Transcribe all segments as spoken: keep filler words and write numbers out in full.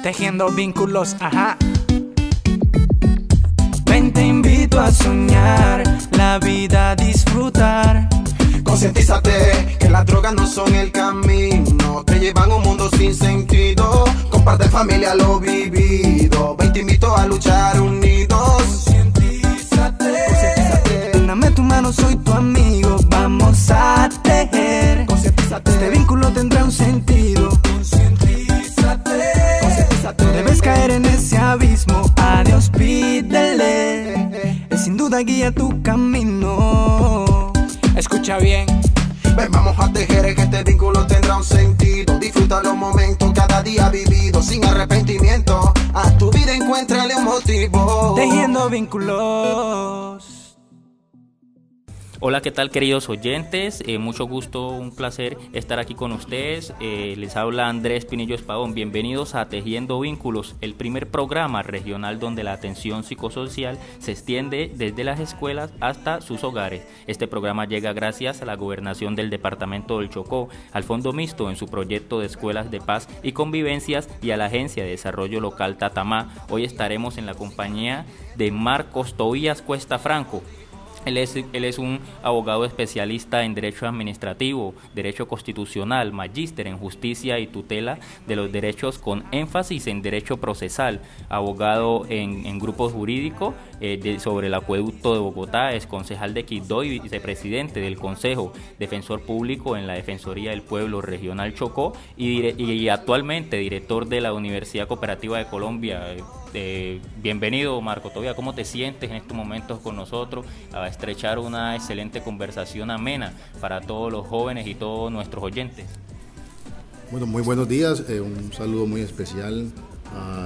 Tejiendo vínculos, ajá. Ven, te invito a soñar, la vida a disfrutar. Concientízate que las drogas no son el camino, te llevan a un mundo sin sentido. Comparte familia lo vivido, ven, te invito a luchar unidos. Concientízate, Concientízate. Dame tu mano, soy tu amigo, vamos a tejer. Concientízate. Este vínculo tendrá un sentido. Concientízate, Concientízate. No debes caer en ese abismo, a Dios pídele, Él sin duda guía tu camino. Escucha bien. Ven, vamos a tejer que este vínculo tendrá un sentido. Disfruta los momentos cada día vivido sin arrepentimiento. A tu vida encuéntrale un motivo. Tejiendo vínculos. Hola, ¿qué tal, queridos oyentes? Eh, mucho gusto, un placer estar aquí con ustedes. Eh, les habla Andrés Pinillo Espadón. Bienvenidos a Tejiendo Vínculos, el primer programa regional donde la atención psicosocial se extiende desde las escuelas hasta sus hogares. Este programa llega gracias a la Gobernación del Departamento del Chocó, al Fondo Mixto en su proyecto de Escuelas de Paz y Convivencias y a la Agencia de Desarrollo Local Tatamá. Hoy estaremos en la compañía de Marcos Tobías Cuesta Franco. Él es, él es un abogado especialista en Derecho Administrativo, Derecho Constitucional, magíster en Justicia y Tutela de los Derechos con énfasis en Derecho Procesal, abogado en, en grupos jurídicos eh, de, sobre el Acueducto de Bogotá, es concejal de Quibdó y vicepresidente del Consejo, defensor público en la Defensoría del Pueblo Regional Chocó y, y actualmente director de la Universidad Cooperativa de Colombia. Eh, bienvenido, Marco Tobías, ¿cómo te sientes en estos momentos con nosotros? A estrechar una excelente conversación amena para todos los jóvenes y todos nuestros oyentes. Bueno, muy buenos días, eh, un saludo muy especial a,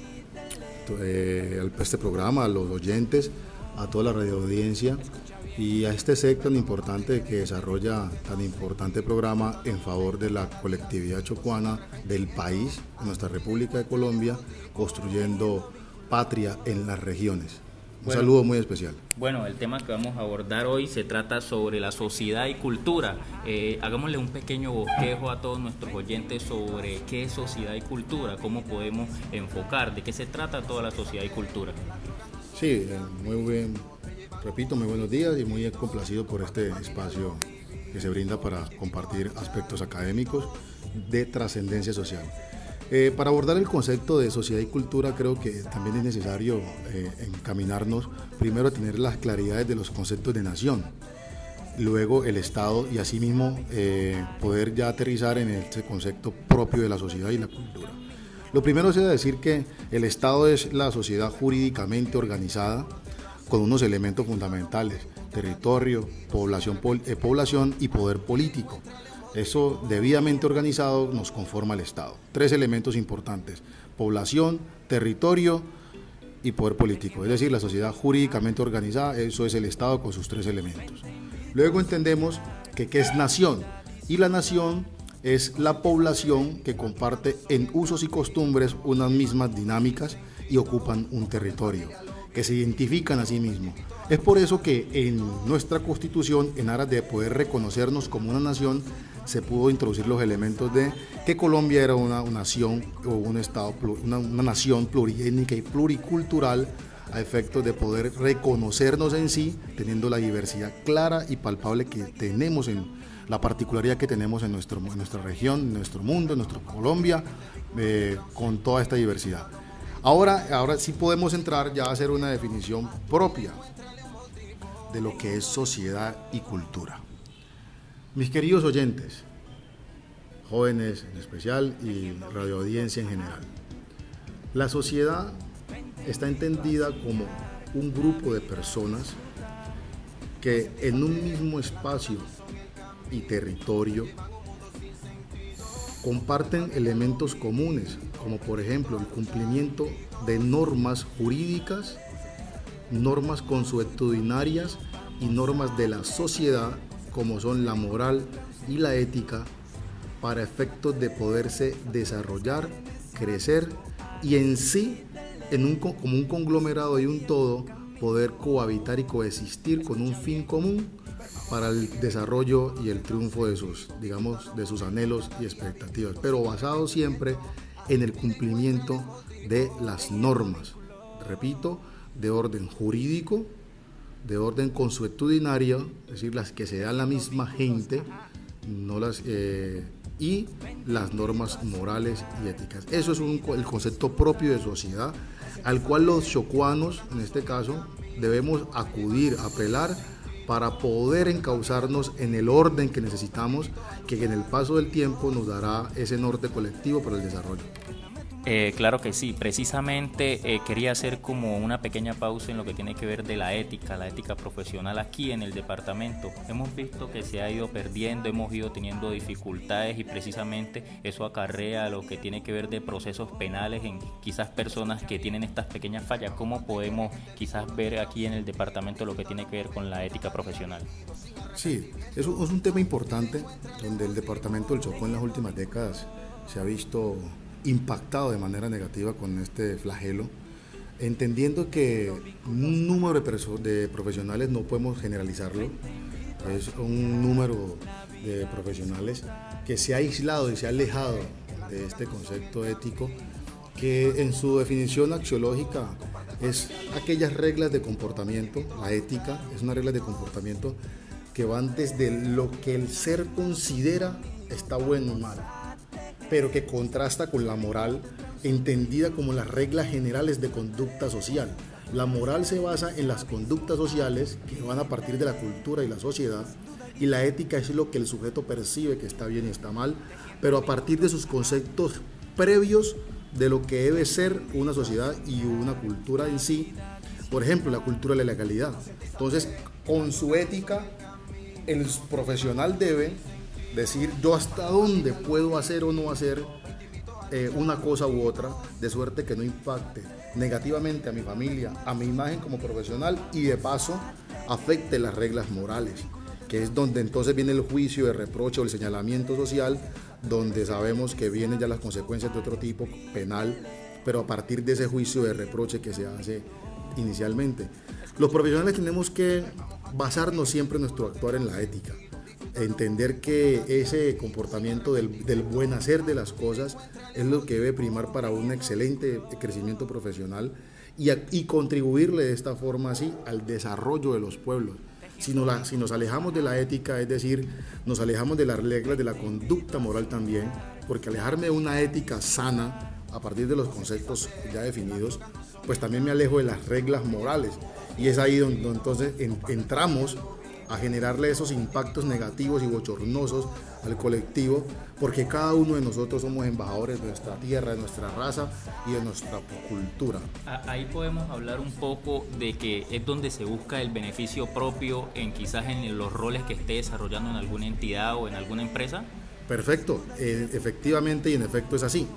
eh, a este programa, a los oyentes, a toda la radioaudiencia y a este S E C tan importante que desarrolla tan importante programa en favor de la colectividad chocuana del país, nuestra República de Colombia, construyendo patria en las regiones. Un bueno, saludo muy especial. Bueno, el tema que vamos a abordar hoy se trata sobre la sociedad y cultura. Eh, hagámosle un pequeño bosquejo a todos nuestros oyentes sobre qué es sociedad y cultura, cómo podemos enfocar, de qué se trata toda la sociedad y cultura. Sí, muy bien. Repito, muy buenos días y muy complacido por este espacio que se brinda para compartir aspectos académicos de trascendencia social. Eh, para abordar el concepto de sociedad y cultura creo que también es necesario eh, encaminarnos primero a tener las claridades de los conceptos de nación, luego el Estado y asimismo eh, poder ya aterrizar en este concepto propio de la sociedad y la cultura. Lo primero es decir que el Estado es la sociedad jurídicamente organizada con unos elementos fundamentales: territorio, población, eh, población y poder político. Eso debidamente organizado nos conforma el Estado. Tres elementos importantes: población, territorio y poder político. Es decir, la sociedad jurídicamente organizada, eso es el Estado con sus tres elementos. Luego entendemos que ¿qué es nación? Y la nación es la población que comparte en usos y costumbres unas mismas dinámicas y ocupan un territorio, que se identifican a sí mismos. Es por eso que en nuestra Constitución, en aras de poder reconocernos como una nación, se pudo introducir los elementos de que Colombia era una, una nación o un estado, una, una nación pluriétnica y pluricultural, a efectos de poder reconocernos en sí, teniendo la diversidad clara y palpable que tenemos, en la particularidad que tenemos en, nuestro, en nuestra región, en nuestro mundo, en nuestra Colombia, eh, con toda esta diversidad. Ahora, ahora sí podemos entrar ya a hacer una definición propia de lo que es sociedad y cultura. Mis queridos oyentes, jóvenes en especial y radioaudiencia en general, la sociedad está entendida como un grupo de personas que en un mismo espacio y territorio comparten elementos comunes, como por ejemplo el cumplimiento de normas jurídicas, normas consuetudinarias y normas de la sociedad, como son la moral y la ética, para efectos de poderse desarrollar, crecer y en sí, en un, como un conglomerado y un todo, poder cohabitar y coexistir con un fin común para el desarrollo y el triunfo de sus, digamos, de sus anhelos y expectativas, pero basado siempre en el cumplimiento de las normas, repito, de orden jurídico, de orden consuetudinario, es decir, las que se da la misma gente, no las eh, y las normas morales y éticas. Eso es un, el concepto propio de sociedad al cual los chocuanos, en este caso, debemos acudir, apelar para poder encauzarnos en el orden que necesitamos, que en el paso del tiempo nos dará ese norte colectivo para el desarrollo. Eh, claro que sí, precisamente eh, quería hacer como una pequeña pausa en lo que tiene que ver de la ética, la ética profesional aquí en el departamento. Hemos visto que se ha ido perdiendo, hemos ido teniendo dificultades y precisamente eso acarrea lo que tiene que ver de procesos penales en quizás personas que tienen estas pequeñas fallas. ¿Cómo podemos quizás ver aquí en el departamento lo que tiene que ver con la ética profesional? Sí, eso es un tema importante donde el departamento del Chocó en las últimas décadas se ha visto impactado de manera negativa con este flagelo, entendiendo que un número de, perso- de profesionales no podemos generalizarlo, es un número de profesionales que se ha aislado y se ha alejado de este concepto ético, que en su definición axiológica es aquellas reglas de comportamiento. La ética es una regla de comportamiento que van desde lo que el ser considera está bueno o mal, pero que contrasta con la moral, entendida como las reglas generales de conducta social. La moral se basa en las conductas sociales que van a partir de la cultura y la sociedad, y la ética es lo que el sujeto percibe que está bien y está mal, pero a partir de sus conceptos previos de lo que debe ser una sociedad y una cultura en sí. Por ejemplo, la cultura de la legalidad. Entonces, con su ética, el profesional debe decir yo hasta dónde puedo hacer o no hacer eh, una cosa u otra, de suerte que no impacte negativamente a mi familia, a mi imagen como profesional y de paso afecte las reglas morales, que es donde entonces viene el juicio de reproche o el señalamiento social, donde sabemos que vienen ya las consecuencias de otro tipo penal, pero a partir de ese juicio de reproche que se hace inicialmente. Los profesionales tenemos que basarnos siempre en nuestro actuar en la ética, entender que ese comportamiento del, del buen hacer de las cosas es lo que debe primar para un excelente crecimiento profesional y, a, y contribuirle de esta forma así al desarrollo de los pueblos. Si nos, la, si nos alejamos de la ética, es decir, nos alejamos de las reglas de la conducta moral también, porque alejarme de una ética sana a partir de los conceptos ya definidos, pues también me alejo de las reglas morales, y es ahí donde, donde entonces en, entramos a generarle esos impactos negativos y bochornosos al colectivo, porque cada uno de nosotros somos embajadores de nuestra tierra, de nuestra raza y de nuestra cultura. Ahí podemos hablar un poco de que es donde se busca el beneficio propio en quizás en los roles que esté desarrollando en alguna entidad o en alguna empresa. Perfecto, eh, efectivamente y en efecto es así.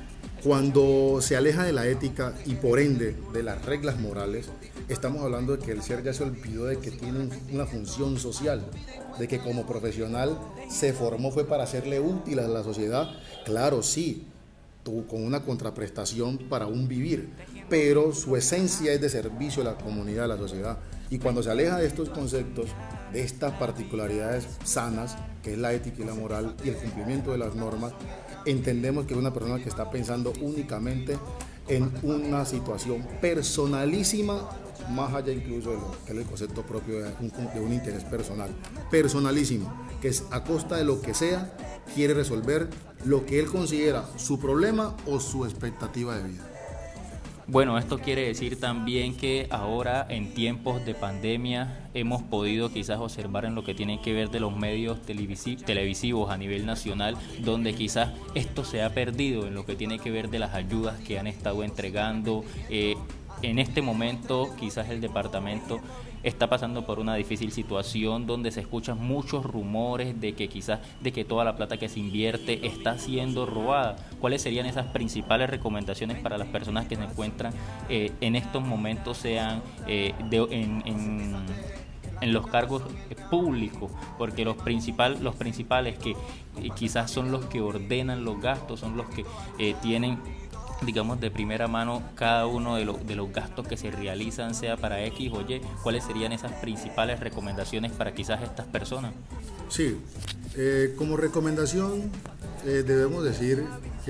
Cuando se aleja de la ética y por ende de las reglas morales, estamos hablando de que el ser ya se olvidó de que tiene una función social, de que como profesional se formó fue para hacerle útil a la sociedad. Claro, sí, tú, con una contraprestación para un vivir, pero su esencia es de servicio a la comunidad, a la sociedad. Y cuando se aleja de estos conceptos, de estas particularidades sanas, que es la ética y la moral y el cumplimiento de las normas, entendemos que es una persona que está pensando únicamente en una situación personalísima, más allá incluso de lo que es el concepto propio de un, de un interés personal, personalísimo, que es a costa de lo que sea, quiere resolver lo que él considera su problema o su expectativa de vida. Bueno, esto quiere decir también que ahora en tiempos de pandemia hemos podido quizás observar en lo que tiene que ver de los medios televisi- televisivos a nivel nacional, donde quizás esto se ha perdido en lo que tiene que ver de las ayudas que han estado entregando. Eh, en este momento quizás el departamento está pasando por una difícil situación donde se escuchan muchos rumores de que quizás de que toda la plata que se invierte está siendo robada. ¿Cuáles serían esas principales recomendaciones para las personas que se encuentran eh, en estos momentos, sean eh, de, en, en, en los cargos públicos? Porque los, principal, los principales que eh, quizás son los que ordenan los gastos, son los que eh, tienen, digamos, de primera mano cada uno de, lo, de los gastos que se realizan, sea para X o Y. ¿Cuáles serían esas principales recomendaciones para quizás estas personas? Sí, eh, como recomendación eh, debemos decir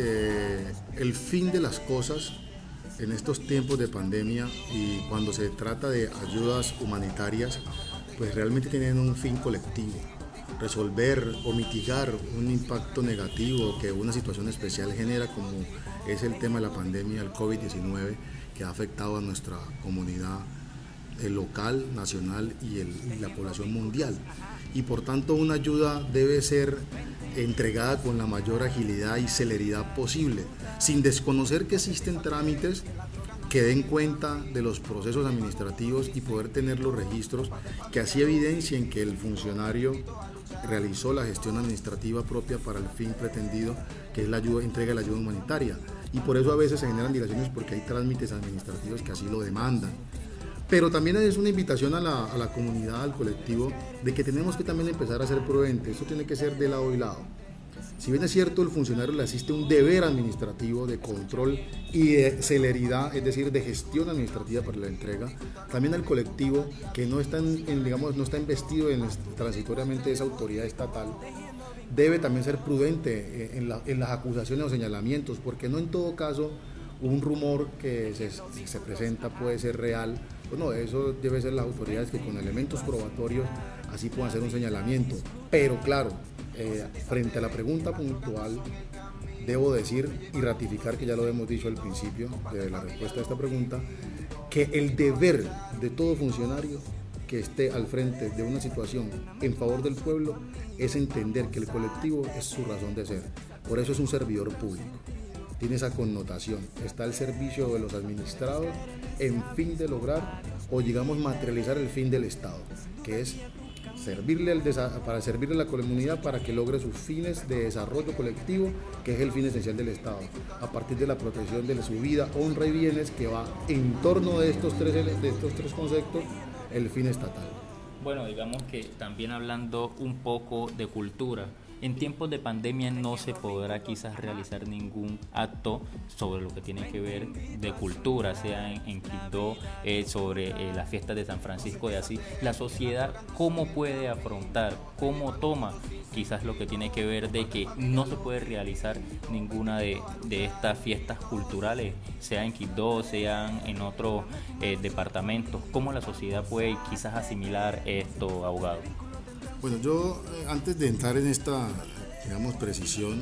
que el fin de las cosas en estos tiempos de pandemia y cuando se trata de ayudas humanitarias, pues realmente tienen un fin colectivo, resolver o mitigar un impacto negativo que una situación especial genera, como es el tema de la pandemia del COVID diecinueve, que ha afectado a nuestra comunidad el local, nacional y, el, y la población mundial. Y por tanto una ayuda debe ser entregada con la mayor agilidad y celeridad posible, sin desconocer que existen trámites que den cuenta de los procesos administrativos y poder tener los registros que así evidencien que el funcionario realizó la gestión administrativa propia para el fin pretendido, que es la ayuda, entrega de la ayuda humanitaria. Y por eso a veces se generan dilaciones porque hay trámites administrativos que así lo demandan. Pero también es una invitación a la, a la comunidad, al colectivo, de que tenemos que también empezar a ser prudentes. Esto tiene que ser de lado y lado. Si bien es cierto, el funcionario le asiste un deber administrativo de control y de celeridad, es decir, de gestión administrativa para la entrega, también al colectivo que no está, en, digamos, no está investido en, transitoriamente de esa autoridad estatal, debe también ser prudente en, la, en las acusaciones o señalamientos, porque no en todo caso un rumor que se, se presenta puede ser real. Bueno, eso debe ser las autoridades que con elementos probatorios así puedan hacer un señalamiento. Pero claro, eh, frente a la pregunta puntual, debo decir y ratificar, que ya lo hemos dicho al principio de la respuesta a esta pregunta, que el deber de todo funcionario que esté al frente de una situación en favor del pueblo es entender que el colectivo es su razón de ser. Por eso es un servidor público. Tiene esa connotación, está al servicio de los administrados en fin de lograr o digamos materializar el fin del Estado, que es servirle al para servirle a la comunidad para que logre sus fines de desarrollo colectivo, que es el fin esencial del Estado, a partir de la protección de su vida, honra y bienes, que va en torno de estos tres, de estos tres conceptos, el fin estatal. Bueno, digamos que también hablando un poco de cultura, en tiempos de pandemia no se podrá quizás realizar ningún acto sobre lo que tiene que ver de cultura, sea en, en Quibdó, eh, sobre eh, las fiestas de San Francisco de Asís. La sociedad, ¿cómo puede afrontar, cómo toma quizás lo que tiene que ver de que no se puede realizar ninguna de, de estas fiestas culturales, sea en Quibdó, sean en otros eh, departamentos? ¿Cómo la sociedad puede quizás asimilar esto, abogado? Bueno, yo eh, antes de entrar en esta, digamos, precisión,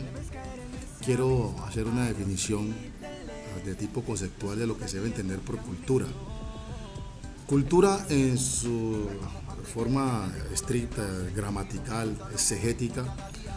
quiero hacer una definición de tipo conceptual de lo que se debe entender por cultura. Cultura en su forma estricta, gramatical, exegética,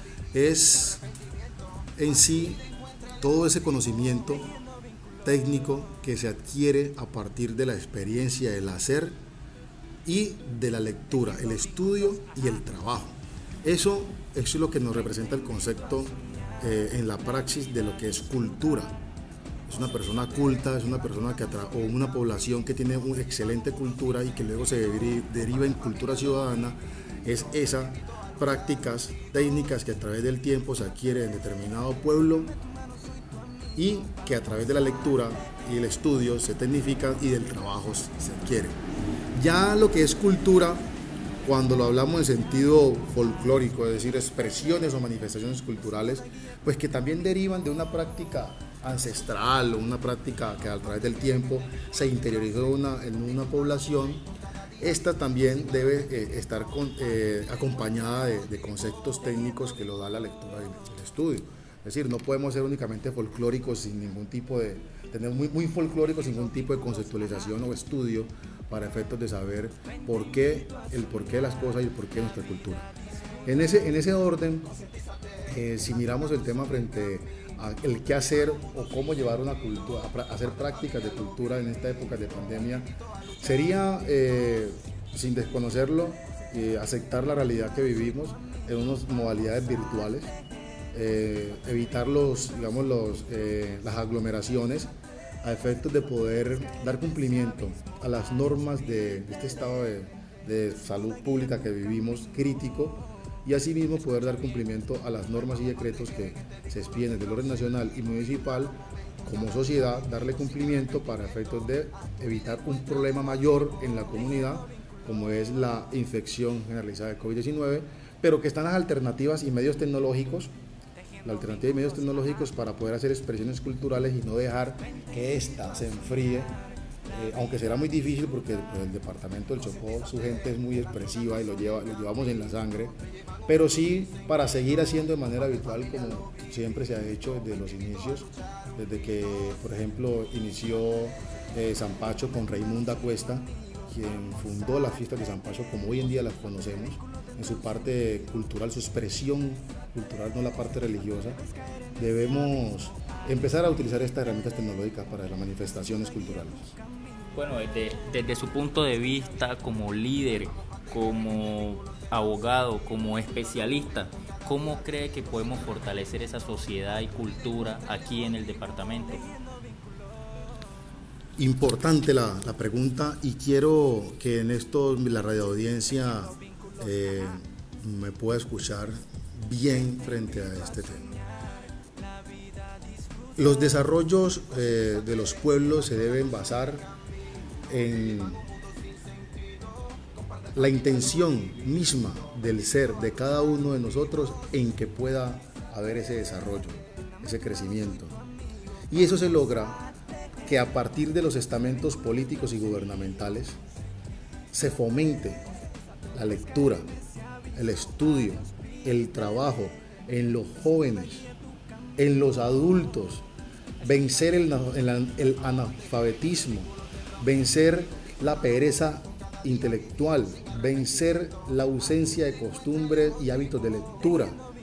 es en sí todo ese conocimiento técnico que se adquiere a partir de la experiencia, el hacer y de la lectura, el estudio y el trabajo. Eso, eso es lo que nos representa el concepto eh, en la praxis de lo que es cultura. Es una persona culta, es una persona que atra- o una población que tiene una excelente cultura y que luego se deri- deriva en cultura ciudadana. Es esas prácticas técnicas que a través del tiempo se adquiere en determinado pueblo y que a través de la lectura y el estudio se tecnifican y del trabajo se adquiere. Ya lo que es cultura, cuando lo hablamos en sentido folclórico, es decir, expresiones o manifestaciones culturales, pues que también derivan de una práctica ancestral o una práctica que a través del tiempo se interiorizó una, en una población, esta también debe eh, estar con, eh, acompañada de, de conceptos técnicos que lo da la lectura y el estudio. Es decir, no podemos ser únicamente folclóricos sin ningún tipo de, tener muy, muy folclóricos sin ningún tipo de conceptualización o estudio para efectos de saber por qué, el porqué de las cosas y el porqué de nuestra cultura. En ese, en ese orden, eh, si miramos el tema frente a el qué hacer o cómo llevar una cultura, a hacer prácticas de cultura en esta época de pandemia, sería, eh, sin desconocerlo, eh, aceptar la realidad que vivimos en unas modalidades virtuales, eh, evitar los, digamos, los, eh, las aglomeraciones, a efectos de poder dar cumplimiento a las normas de este estado de, de salud pública que vivimos crítico, y asimismo poder dar cumplimiento a las normas y decretos que se expiden del orden nacional y municipal. Como sociedad, darle cumplimiento para efectos de evitar un problema mayor en la comunidad, como es la infección generalizada de COVID diecinueve, pero que están las alternativas y medios tecnológicos la alternativa de medios tecnológicos para poder hacer expresiones culturales y no dejar que ésta se enfríe, eh, aunque será muy difícil porque pues, el departamento del Chocó, su gente es muy expresiva y lo, lleva, lo llevamos en la sangre, pero sí para seguir haciendo de manera habitual como siempre se ha hecho desde los inicios, desde que, por ejemplo, inició eh, Zampacho con Raimunda Cuesta, quien fundó las fiestas de Zampacho como hoy en día las conocemos, en su parte cultural, su expresión cultural, no la parte religiosa. Debemos empezar a utilizar estas herramientas tecnológicas para las manifestaciones culturales. Bueno, desde, desde su punto de vista como líder, como abogado, como especialista, ¿cómo cree que podemos fortalecer esa sociedad y cultura aquí en el departamento? Importante la, la pregunta y quiero que en esto la radioaudiencia eh, me pueda escuchar bien frente a este tema. Los desarrollos eh, de los pueblos se deben basar en la intención misma del ser de cada uno de nosotros en que pueda haber ese desarrollo, ese crecimiento. Y eso se logra que a partir de los estamentos políticos y gubernamentales se fomente la lectura, el estudio, el trabajo en los jóvenes, en los adultos, vencer el, el, el analfabetismo, vencer la pereza intelectual, vencer la ausencia de costumbres y hábitos de lectura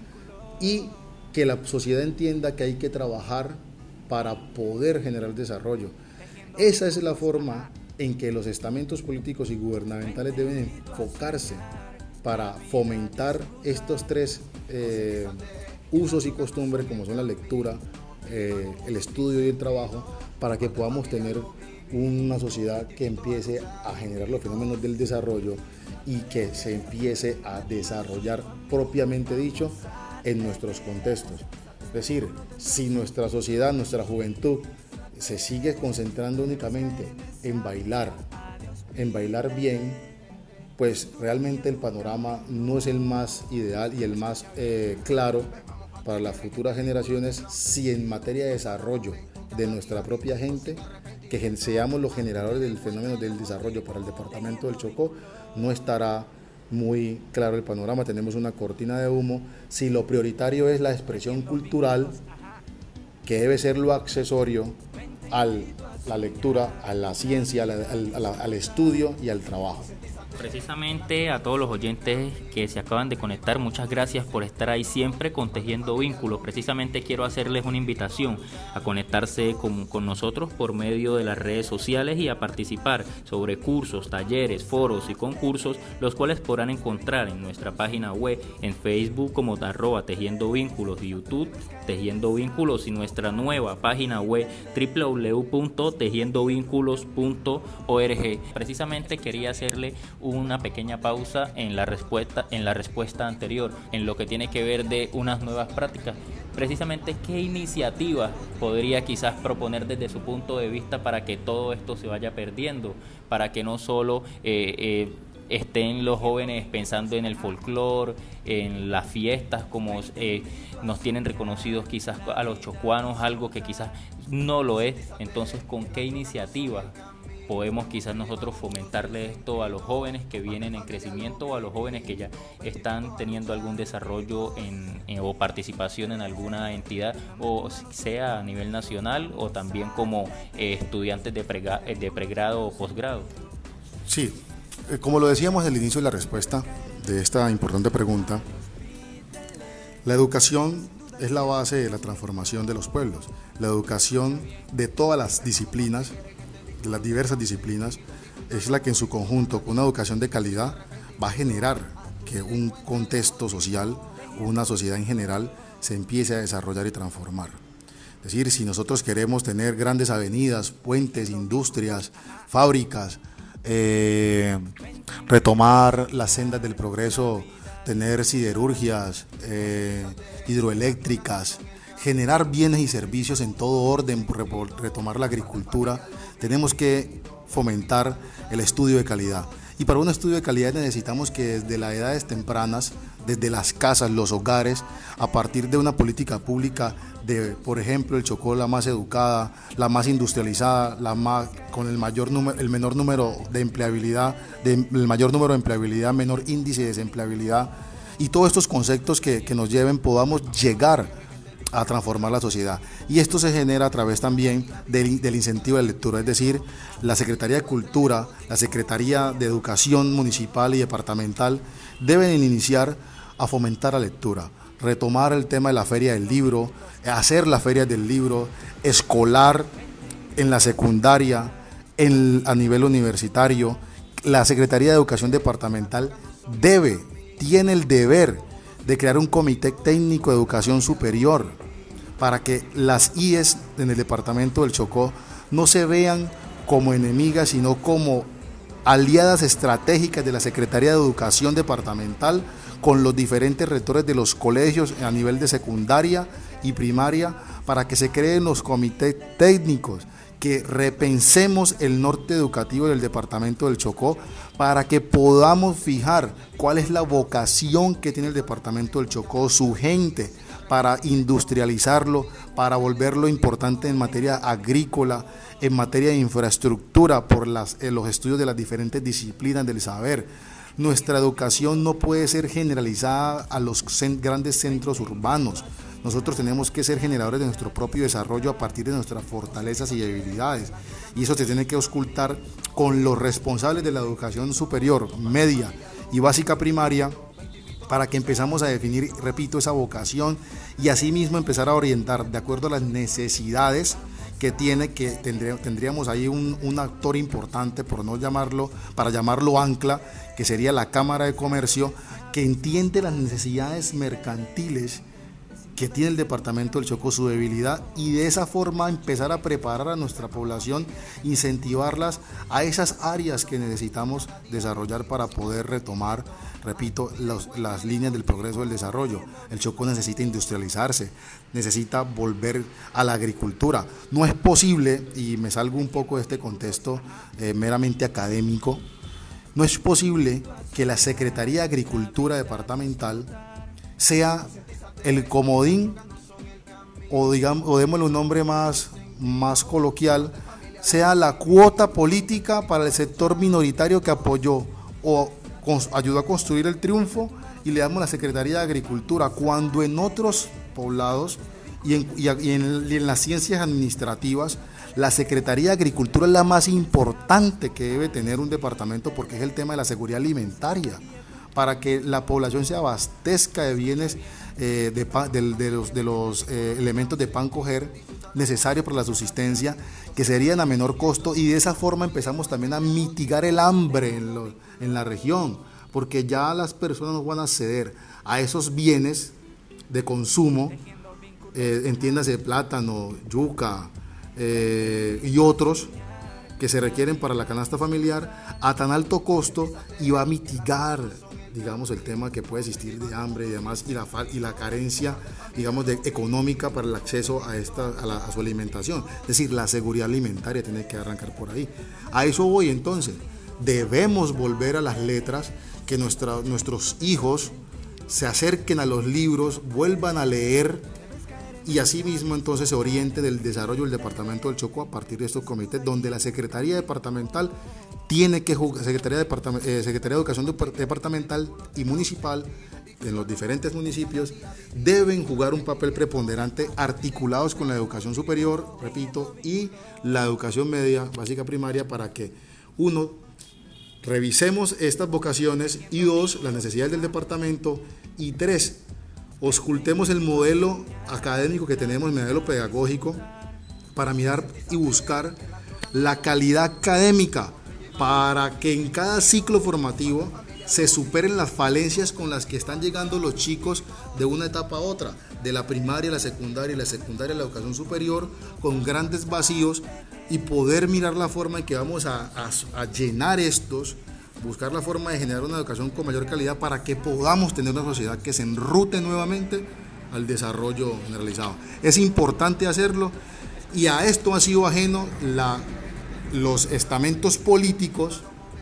y que la sociedad entienda que hay que trabajar para poder generar desarrollo. Esa es la forma en que los estamentos políticos y gubernamentales deben enfocarse para fomentar estos tres eh, usos y costumbres como son la lectura, eh, el estudio y el trabajo, para que podamos tener una sociedad que empiece a generar los fenómenos del desarrollo y que se empiece a desarrollar propiamente dicho en nuestros contextos. Es decir, si nuestra sociedad, nuestra juventud se sigue concentrando únicamente en bailar, en bailar bien, pues realmente el panorama no es el más ideal y el más eh, claro para las futuras generaciones si en materia de desarrollo de nuestra propia gente, que seamos los generadores del fenómeno del desarrollo para el departamento del Chocó, no estará muy claro el panorama. Tenemos una cortina de humo. Si lo prioritario es la expresión cultural, que debe ser lo accesorio a la lectura, a la ciencia, al, al, al estudio y al trabajo. Precisamente a todos los oyentes que se acaban de conectar, muchas gracias por estar ahí siempre con Tejiendo Vínculos. Precisamente quiero hacerles una invitación a conectarse con, con nosotros por medio de las redes sociales y a participar sobre cursos, talleres, foros y concursos, los cuales podrán encontrar en nuestra página web, en Facebook como arroba Tejiendo Vínculos, YouTube Tejiendo Vínculos y nuestra nueva página web doble u doble u doble u punto tejiendo vínculos punto org. Precisamente quería hacerle una pequeña pausa en la respuesta en la respuesta anterior en lo que tiene que ver de unas nuevas prácticas. Precisamente, ¿qué iniciativas podría quizás proponer desde su punto de vista para que todo esto se vaya perdiendo, para que no solo eh, eh, estén los jóvenes pensando en el folclore, en las fiestas como eh, nos tienen reconocidos quizás a los chocuanos, algo que quizás no lo es? Entonces, ¿con qué iniciativas podemos quizás nosotros fomentarle esto a los jóvenes que vienen en crecimiento o a los jóvenes que ya están teniendo algún desarrollo en, en, o participación en alguna entidad, o sea a nivel nacional o también como eh, estudiantes de, prega, de pregrado o posgrado? Sí, eh, como lo decíamos al inicio de la respuesta de esta importante pregunta, la educación es la base de la transformación de los pueblos. La educación de todas las disciplinas, de las diversas disciplinas, es la que en su conjunto, con una educación de calidad, va a generar que un contexto social, una sociedad en general, se empiece a desarrollar y transformar. Es decir, si nosotros queremos tener grandes avenidas, puentes, industrias, fábricas, eh, retomar las sendas del progreso, tener siderurgias, eh, hidroeléctricas, generar bienes y servicios en todo orden, retomar la agricultura, tenemos que fomentar el estudio de calidad. Y para un estudio de calidad necesitamos que desde las edades tempranas, desde las casas, los hogares, a partir de una política pública de, por ejemplo, el Chocó la más educada, la más industrializada, la más con el mayor número, el menor número de empleabilidad, de, el mayor número de empleabilidad, menor índice de desempleabilidad, y todos estos conceptos que, que nos lleven, podamos llegar a transformar la sociedad. Y esto se genera a través también del, del incentivo de lectura, es decir, la Secretaría de Cultura, la Secretaría de Educación Municipal y Departamental deben iniciar a fomentar la lectura, retomar el tema de la feria del libro, hacer la feria del libro escolar en la secundaria, en, a nivel universitario. La Secretaría de Educación Departamental debe, tiene el deber de crear un comité técnico de educación superior para que las I E S en el departamento del Chocó no se vean como enemigas, sino como aliadas estratégicas de la Secretaría de Educación Departamental con los diferentes rectores de los colegios a nivel de secundaria y primaria, para que se creen los comités técnicos, que repensemos el norte educativo del departamento del Chocó para que podamos fijar cuál es la vocación que tiene el departamento del Chocó, su gente, para industrializarlo, para volverlo importante en materia agrícola, en materia de infraestructura, por las, eh, los estudios de las diferentes disciplinas del saber. Nuestra educación no puede ser generalizada a los cent- grandes centros urbanos. Nosotros tenemos que ser generadores de nuestro propio desarrollo a partir de nuestras fortalezas y debilidades. Y eso se tiene que auscultar con los responsables de la educación superior, media y básica primaria, para que empezamos a definir, repito, esa vocación y asimismo empezar a orientar de acuerdo a las necesidades que tiene, que tendría, tendríamos ahí un, un actor importante, por no llamarlo, para llamarlo ancla, que sería la Cámara de Comercio, que entiende las necesidades mercantiles que tiene el departamento del Chocó, su debilidad, y de esa forma empezar a preparar a nuestra población, incentivarlas a esas áreas que necesitamos desarrollar para poder retomar, repito, los, las líneas del progreso del desarrollo. El Chocó necesita industrializarse, necesita volver a la agricultura. No es posible, y me salgo un poco de este contexto eh, meramente académico, no es posible que la Secretaría de Agricultura departamental sea el comodín, o digamos, o démosle un nombre más, más coloquial, sea la cuota política para el sector minoritario que apoyó o con, ayudó a construir el triunfo, y le damos la Secretaría de Agricultura, cuando en otros poblados y en, y en, y en las ciencias administrativas la Secretaría de Agricultura es la más importante que debe tener un departamento, porque es el tema de la seguridad alimentaria, para que la población se abastezca de bienes, eh, de, de, de los, de los eh, elementos de pan coger necesarios para la subsistencia, que serían a menor costo, y de esa forma empezamos también a mitigar el hambre en, lo, en la región, porque ya las personas no van a acceder a esos bienes de consumo, eh, entiéndase plátano, yuca eh, y otros que se requieren para la canasta familiar a tan alto costo, y va a mitigar, digamos, el tema que puede existir de hambre y demás, y la, y la carencia, digamos, de, económica para el acceso a, esta, a, la, a su alimentación. Es decir, la seguridad alimentaria tiene que arrancar por ahí. A eso voy entonces. Debemos volver a las letras, que nuestra, nuestros hijos se acerquen a los libros, vuelvan a leer, y asimismo entonces se oriente del desarrollo del departamento del Chocó a partir de estos comités, donde la Secretaría Departamental tiene que jugar, Secretaría de, eh, Secretaría de Educación Departamental y Municipal en los diferentes municipios deben jugar un papel preponderante, articulados con la educación superior, repito, y la educación media, básica, primaria, para que uno, revisemos estas vocaciones, y dos, las necesidades del departamento, y tres, auscultemos el modelo académico que tenemos, el modelo pedagógico, para mirar y buscar la calidad académica, para que en cada ciclo formativo se superen las falencias con las que están llegando los chicos de una etapa a otra, de la primaria a la secundaria y la secundaria a la educación superior, con grandes vacíos, y poder mirar la forma en que vamos a, a, a llenar estos, buscar la forma de generar una educación con mayor calidad para que podamos tener una sociedad que se enrute nuevamente al desarrollo generalizado. Es importante hacerlo, y a esto ha sido ajeno la, los estamentos políticos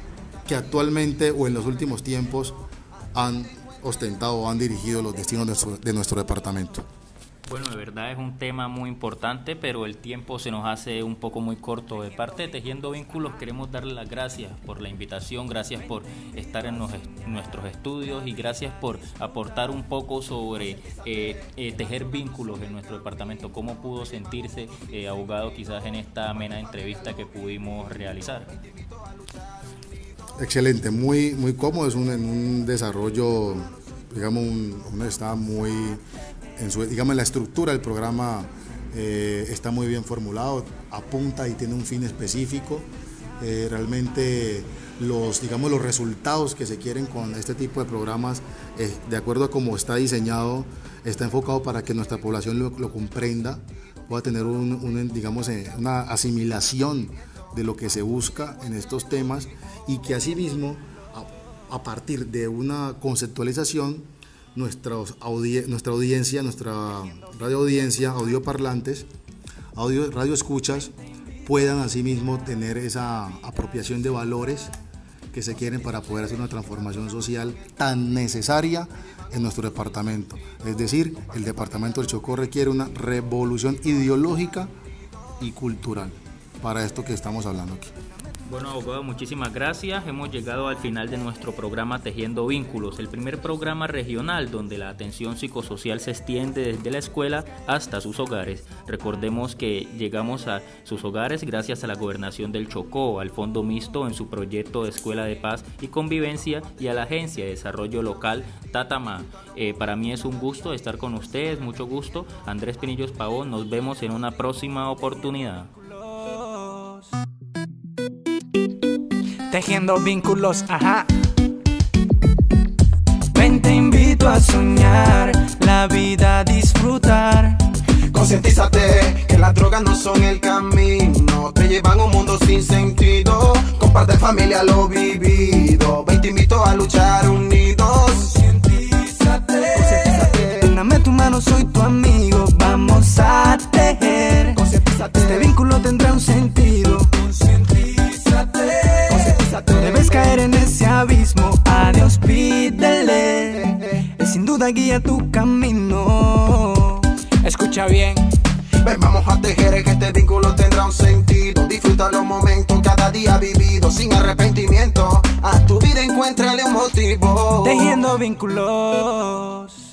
que actualmente o en los últimos tiempos han ostentado o han dirigido los destinos de nuestro, de nuestro departamento. Bueno, de verdad es un tema muy importante, pero el tiempo se nos hace un poco muy corto. De parte de Tejiendo Vínculos queremos darle las gracias por la invitación, gracias por estar en los, nuestros estudios y gracias por aportar un poco sobre eh, eh, tejer vínculos en nuestro departamento. ¿Cómo pudo sentirse, eh, abogado, quizás en esta amena entrevista que pudimos realizar? Excelente, muy, muy cómodo, es un, en un desarrollo, digamos, un, uno está muy... En su, digamos, la estructura del programa eh, está muy bien formulado, apunta y tiene un fin específico. Eh, realmente los, digamos, los resultados que se quieren con este tipo de programas, eh, de acuerdo a cómo está diseñado, está enfocado para que nuestra población lo, lo comprenda, pueda tener un, un, digamos, eh, una asimilación de lo que se busca en estos temas y que asimismo, a, a partir de una conceptualización, Nuestra, audi nuestra audiencia, nuestra radio audiencia, audioparlantes, audio, radio escuchas, puedan asimismo tener esa apropiación de valores que se quieren para poder hacer una transformación social tan necesaria en nuestro departamento. Es decir, el departamento del Chocó requiere una revolución ideológica y cultural para esto que estamos hablando aquí. Bueno, abogado, muchísimas gracias. Hemos llegado al final de nuestro programa Tejiendo Vínculos, el primer programa regional donde la atención psicosocial se extiende desde la escuela hasta sus hogares. Recordemos que llegamos a sus hogares gracias a la Gobernación del Chocó, al Fondo Mixto en su proyecto de Escuela de Paz y Convivencia y a la Agencia de Desarrollo Local Tatamá. Eh, para mí es un gusto estar con ustedes, mucho gusto. Andrés Pinillos Pavón, nos vemos en una próxima oportunidad. Tejiendo vínculos, ajá. Ven, te invito a soñar, la vida a disfrutar. Concientízate que las drogas no son el camino, te llevan a un mundo sin sentido. Comparte familia lo vivido, ven, te invito a luchar unidos. Concientízate, concientízate. Dame tu mano, soy tu amigo, vamos a tejer. Concientízate, este vínculo tendrá un sentido. Concientízate. Debes caer en ese abismo, a Dios pídele, Él sin duda guía tu camino. Escucha bien. Ven, vamos a tejer que este vínculo tendrá un sentido. Disfruta los momentos cada día vivido sin arrepentimiento. A tu vida encuéntrale un motivo. Tejiendo vínculos.